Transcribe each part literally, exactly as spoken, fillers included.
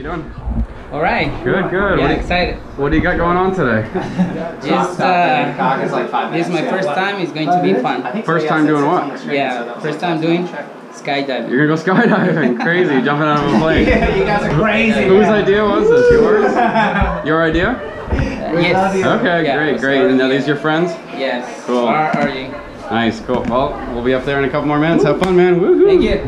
doing? All right. Good, good. Yeah, what do you, excited. What do you got going on today? Just, uh, this is my first time. It's going to be fun. First time doing what? Yeah, first time doing skydiving. You're gonna go skydiving? Crazy, jumping out of a plane. Yeah, you guys are crazy. Whose idea was this? Yours? Your idea? Uh, yes. Okay, Yeah, great, was great. already, And are these yeah. your friends? Yes. Cool. Are, are you? Nice, cool. Well, we'll be up there in a couple more minutes. Have fun, man. Woohoo! Thank you.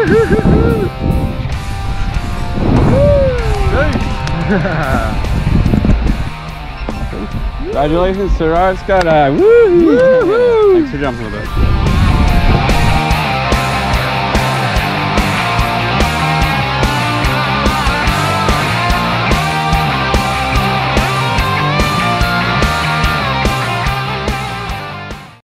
Congratulations, Siraj got a woo! Thanks for jumping with us.